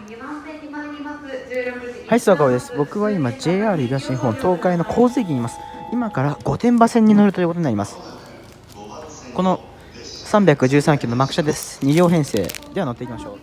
はい、坂尾です。僕は今 JR 東日本東海の神津駅にいます。今から御殿場線に乗るということになります。この313系の幕車です。2両編成では乗っていきましょう。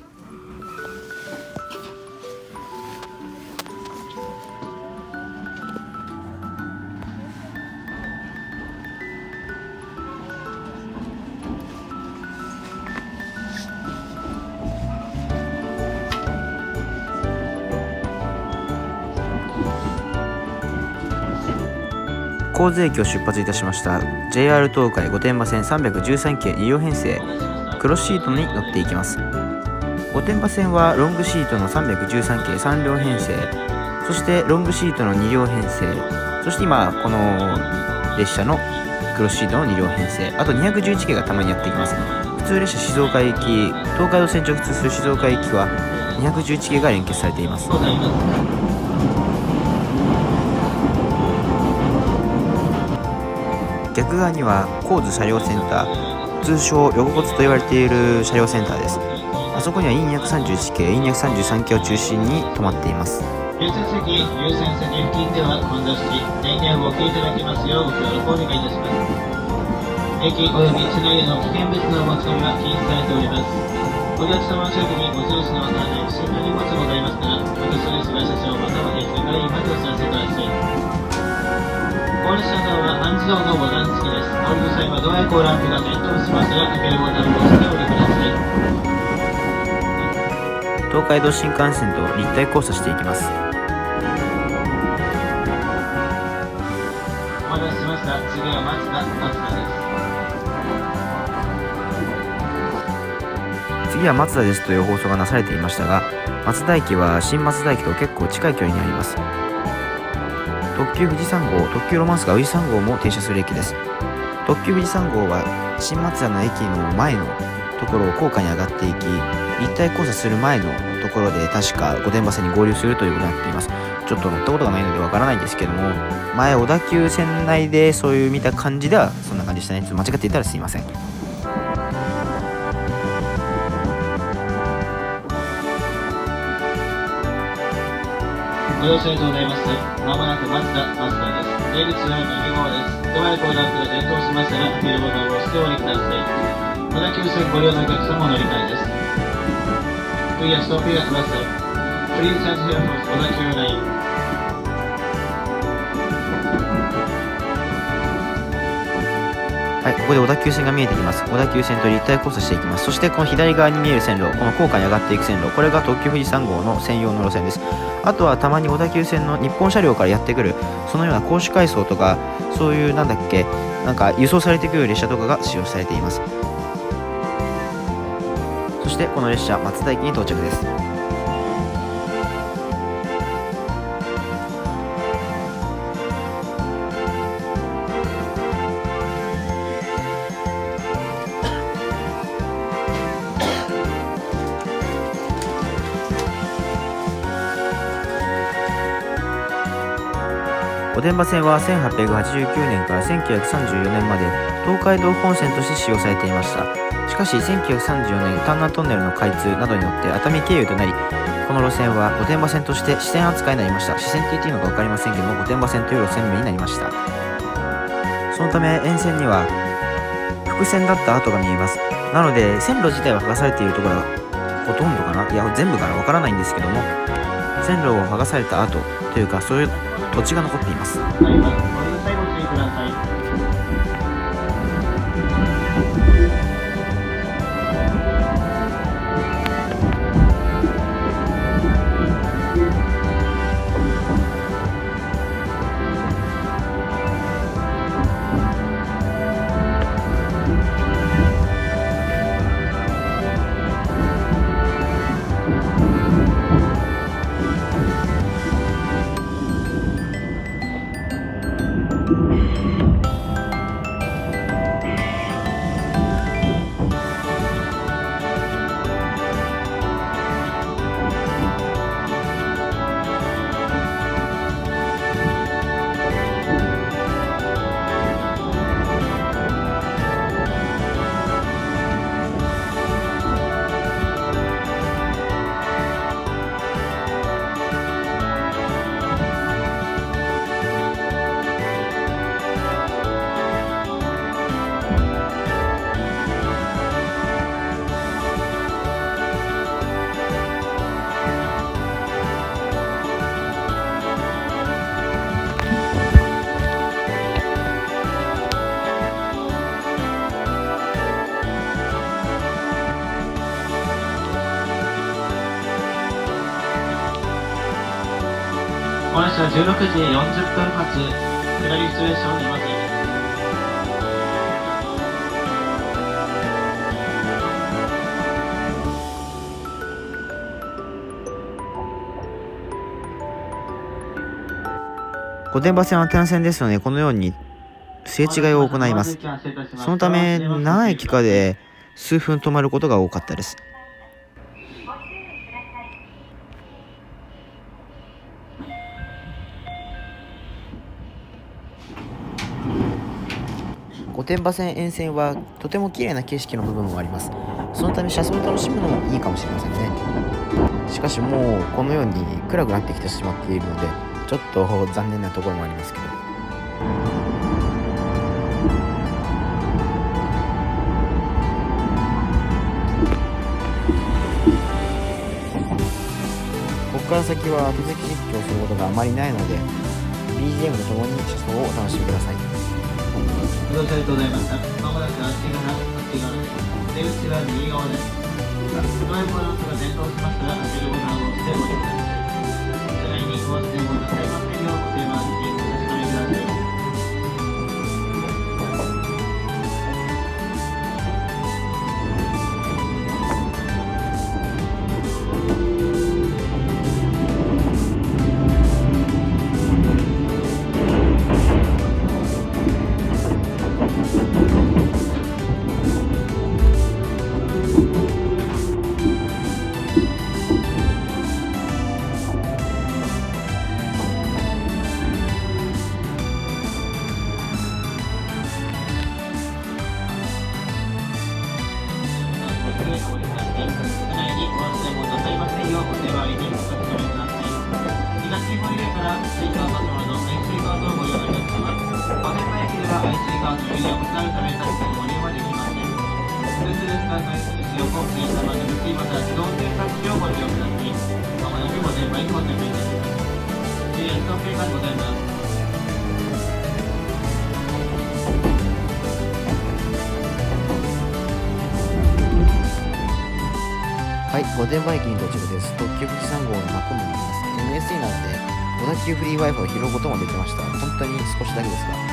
神津駅を出発いたしました。 JR 東海御殿場線313系2両編成クロスシートに乗っていきます。御殿場線はロングシートの313系3両編成、そしてロングシートの2両編成、そして今この列車のクロスシートの2両編成、あと211系がたまにやってきます。普通列車静岡行き、東海道線直通する静岡行きは211系が連結されています。逆側には神津車両センター、通称横骨と言われている車両センターです。あそこには E231 系、E233 系を中心に止まっています。 優先席付近では混雑し、電源をお切りいただきますようご協力お願いいたします。駅及び車内での危険物のお持ち込みは禁止されております。お客様の近くに持ち主のわからない不審な荷物がございますから、お手数ですが車掌または駅係員までお知らせください。高列車ドアは半自動のボタン付きです。降りる際はドアエコーランプが点灯しましたら、開けるボタンを押してお降りください。 東海道新幹線と立体交差していきます。 お待たせしました。次は松田です。 次は松田ですという放送がなされていましたが、松田駅は新松田駅と結構近い距離にあります。特急富士山号、特急ロマンスカー富士山号も停車する駅です。特急富士山号は新松田の駅の前のところを高架に上がっていき、立体交差する前のところで確か御殿場線に合流するということになっています。ちょっと乗ったことがないのでわからないんですけども、前小田急線内でそういう見た感じではそんな感じでしたね。ちょっと間違っていたらすいません。 ご乗車ありがとうございます。まもなく松田です。出口は右側です。ドアエコーランプが点灯しましたら、開けるボタンを押してお降りください。小田急線ご利用のお客様お乗り換えです。We are stopping at Masa. Please change here from 小田急ライン。 はい、ここで小田急線が見えてきます。小田急線と立体交差していきます。そしてこの左側に見える線路、この高架に上がっていく線路、これが特急富士山号の専用の路線です。あとはたまに小田急線の日本車両からやってくるそのような高主回送とか、そういうなんか輸送されてくる列車とかが使用されています。そしてこの列車松田駅に到着です。御殿場線は1889年から1934年まで東海道本線として使用されていました。しかし1934年丹南トンネルの開通などによって熱海経由となり、この路線は御殿場線として支線扱いになりました。支線って言っていいのか分かりませんけども、御殿場線という路線名になりました。そのため沿線には複線だった跡が見えます。なので線路自体は剥がされているところがほとんどかな、いや全部かな、分からないんですけども、線路を剥がされた跡というか、そういう土地が残っています。 この列車は16時40分発下り普通列車の沼津駅です。 御殿場線は単線ですので、このようにすれ違いを行います。そのため何駅かで数分止まることが多かったです。御殿場線沿線はとても綺麗な景色の部分もあります。そのため車窓を楽しむのもいいかもしれませんね。しかしもうこのように暗くなってきてしまっているので、ちょっと残念なところもありますけど、ここから先は後付け実況することがあまりないので BGM とともに車窓をお楽しみください。 ご乗車ありがとうございました。まもなくあっち側です。出口は右側です。ドライブアナウンスが点灯しましたら、ベルボタンを押してお降りください。車内にご出演をなさいませんようご注意回しにお確かめください。 はい、御殿場駅に到着です。特急富士山号の幕も見えます。MSE なので小田急フリー Wi-Fi を拾うこともできました。本当に少しだけですが。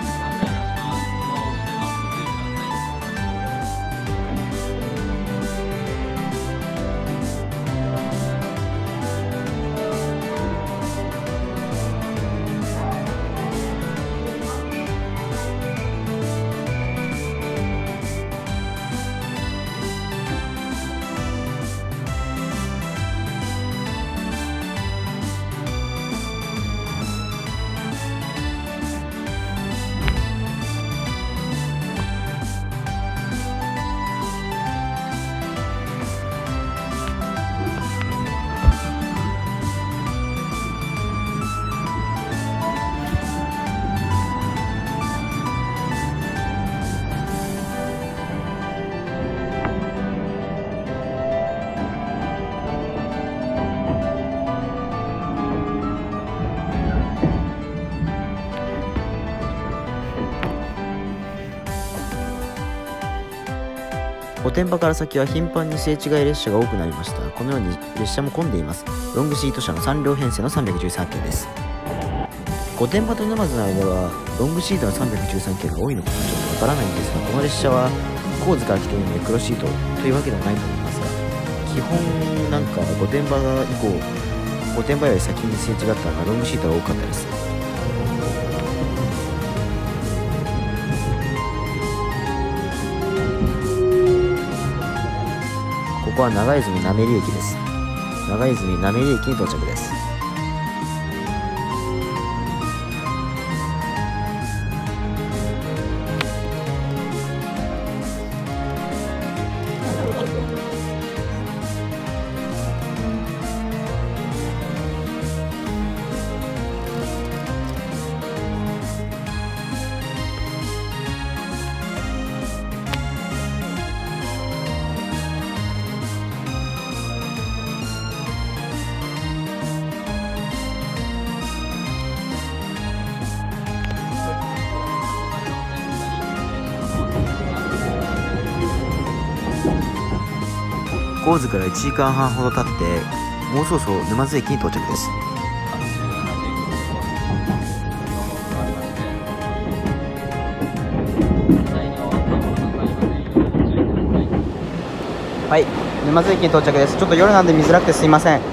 御殿場から先は頻繁にすれ違い列車が多くなりました。このように列車も混んでいます。ロングシート車の3両編成の313系です。御殿場と沼津の間はロングシートの313系が多いのかちょっとわからないんですが、この列車は神津から来ているので黒シートというわけではないと思いますが、基本なんか御殿場以降、御殿場より先にすれ違ったのがロングシートが多かったです。ここは長泉滑り駅です。長泉滑り駅に到着です。神津から1時間半ほど経って、もうそろそろ沼津駅に到着です。 はい、沼津駅に到着です。ちょっと夜なんで見づらくてすいません。